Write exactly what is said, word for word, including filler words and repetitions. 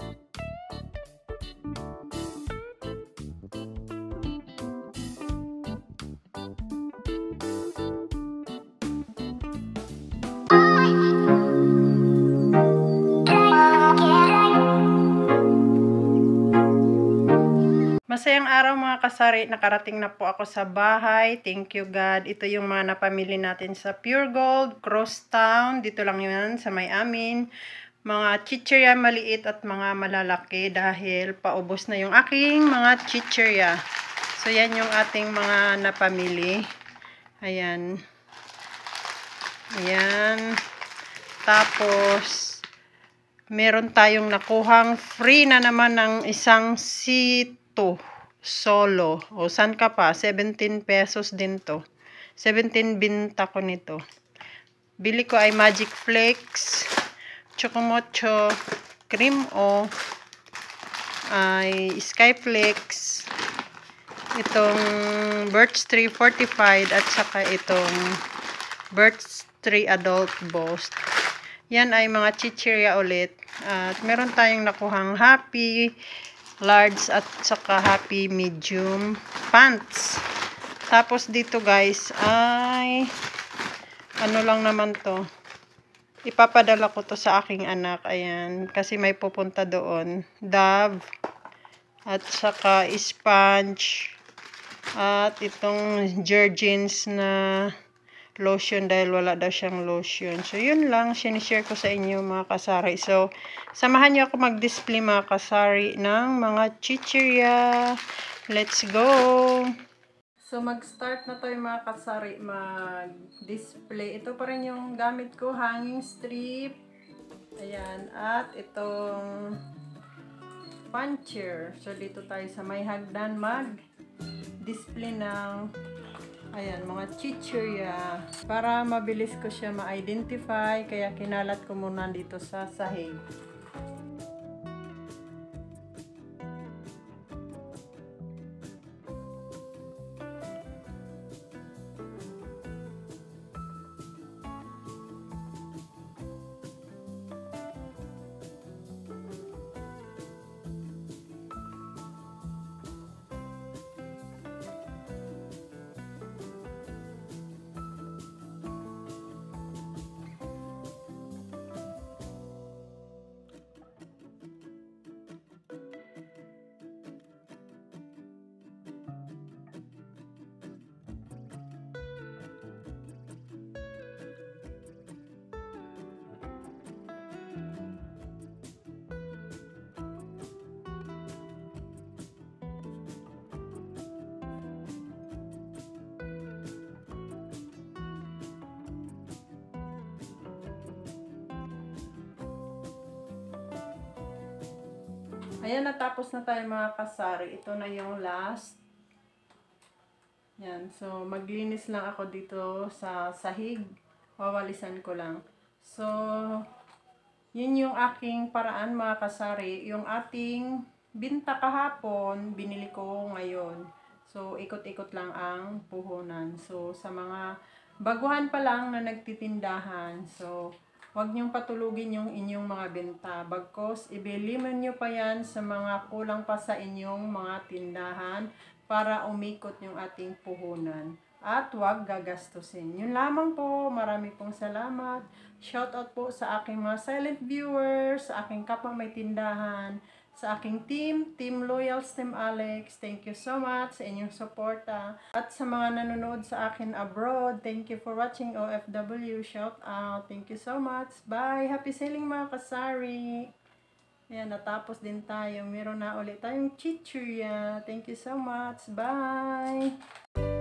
Masayang araw mga kasari, nakarating na po ako sa bahay. Thank you God. Ito yung mga napamili natin sa Pure Gold, Crosstown. Dito lang yun sa may amin. Mga chichirya maliit at mga malalaki dahil paubos na yung aking mga chichirya. So yan yung ating mga napamili. Ayan. Ayan. Tapos meron tayong nakuhang free na naman ng isang seat to solo. O san ka pa? seventeen pesos din to. seventeen binta ko nito. Bili ko ay Magic Flakes, Chocomocho, Cream O, ay Skyflakes, itong Birch Tree Fortified at saka itong Birch Tree Adult Boast. Yan ay mga chichirya ulit. At meron tayong nakuhang Happy large at saka Happy medium pants. Tapos dito guys ay ano lang naman to. Ipapadala ko to sa aking anak. Ayan. Kasi may pupunta doon. Dove. At saka sponge. At itong Jergens na lotion dahil wala daw siyang lotion. So, yun lang. Sinishare ko sa inyo mga kasari. So, samahan niyo ako mag-display mga kasari ng mga chichirya. Let's go! So, mag-start na tayo mga kasari mag-display. Ito pa rin yung gamit ko. Hanging strip. Ayan. At itong puncher. So, dito tayo sa may hagdan mag-display ng ayan, mga chichirya. Para mabilis ko siya ma-identify, kaya kinalat ko muna dito sa sahig. Ayan, natapos na tayo mga kasari. Ito na yung last. Yan. So, maglinis lang ako dito sa sahig. Wawalisan ko lang. So, yun yung aking paraan mga kasari. Yung ating binta kahapon, binili ko ngayon. So, ikot-ikot lang ang puhunan. So, sa mga baguhan pa lang na nagtitindahan. So, huwag niyong patulugin yung inyong mga benta. Bagkos, ibiliman niyo pa yan sa mga kulang pa sa inyong mga tindahan para umikot yung ating puhunan. At huwag gagastusin. Yun lamang po. Marami pong salamat. Shoutout po sa aking mga silent viewers, sa aking kapwa may tindahan, sa aking team, Team Loyals, Team Alex. Thank you so much sa inyong suporta. At sa mga nanonood sa akin abroad, thank you for watching O F W. Shout out. Thank you so much. Bye. Happy sailing mga kasari. Ayan, natapos din tayo. Meron na ulit tayong chichirya. Thank you so much. Bye.